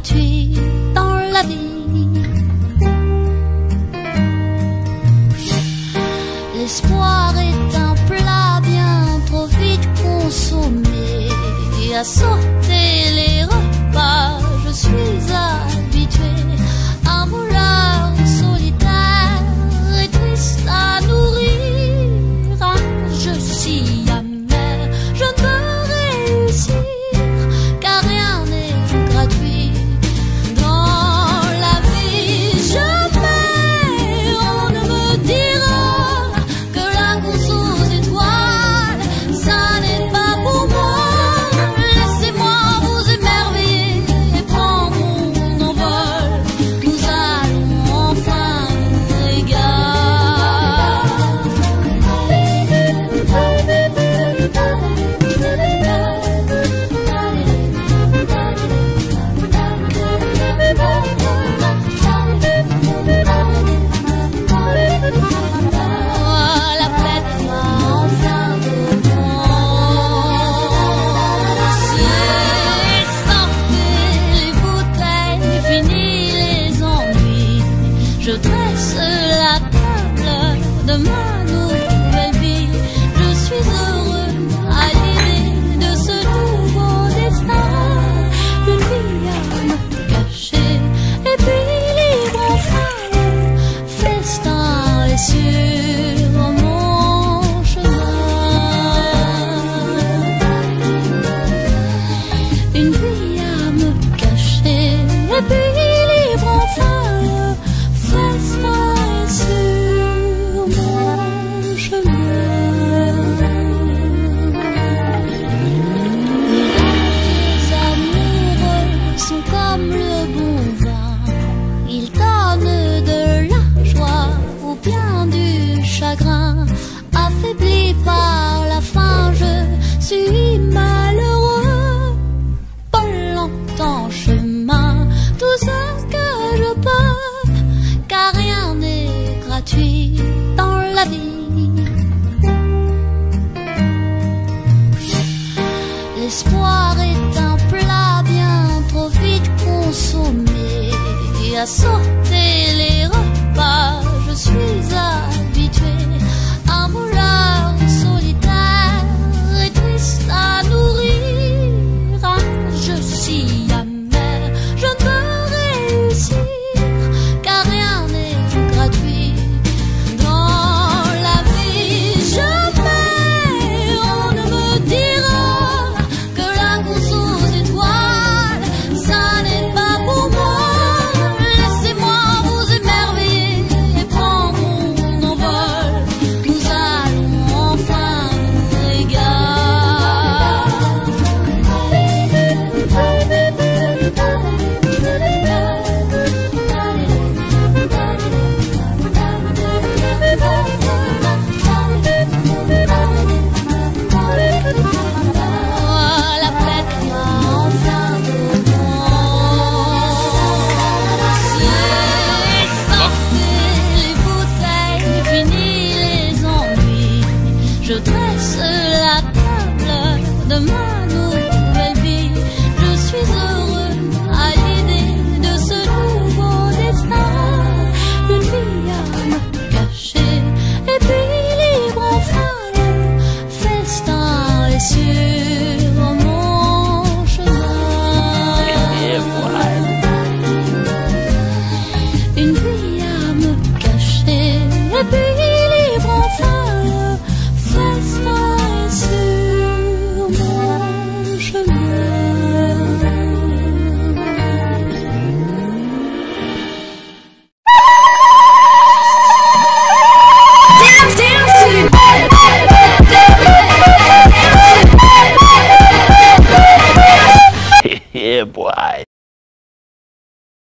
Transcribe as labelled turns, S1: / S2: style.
S1: gratuit dans la vie. L'espoir est un plat bien trop vite consommé. À sauter les repas, je suis habituée. Un voleur solitaire et triste à nourrir. Un jeu si amer, je ne peux réussir, car rien n'est gratuit dans la vie. Jamais on ne me dira que la course aux étoiles, ça n'est pas pour moi. Je dresse la table de ma nouvelle vie. Je suis heureux à l'idée de ce nouveau destin. Une vie à me cacher et puis libre enfin. Festin est sur mon chemin. Une vie à me cacher et puis libre enfin. Affaibli par la faim, je suis malheureux. Pas longtemps chemin, tout ce que je peux, car rien n'est gratuit dans la vie. L'espoir est un plat bien trop vite consommé. À sauter les repas, je suis habituée. Un voleur solitaire et triste à nourrir. Un jeu si amer, je ne peux réussir, car rien n'est gratuit dans la vie. Jamais on ne me dira que la course aux étoiles, ça n'est pas pour moi. Laissez-moi vous émerveiller et prendre mon envol. Je dresse la table de ma nouvelle vie. Je suis heureux à l'idée de ce nouveau destin. Une vie à me cacher et puis libre enfin. Festin est sur mon chemin. Une vie à me cacher et puis libre enfin.
S2: Yeah, boy.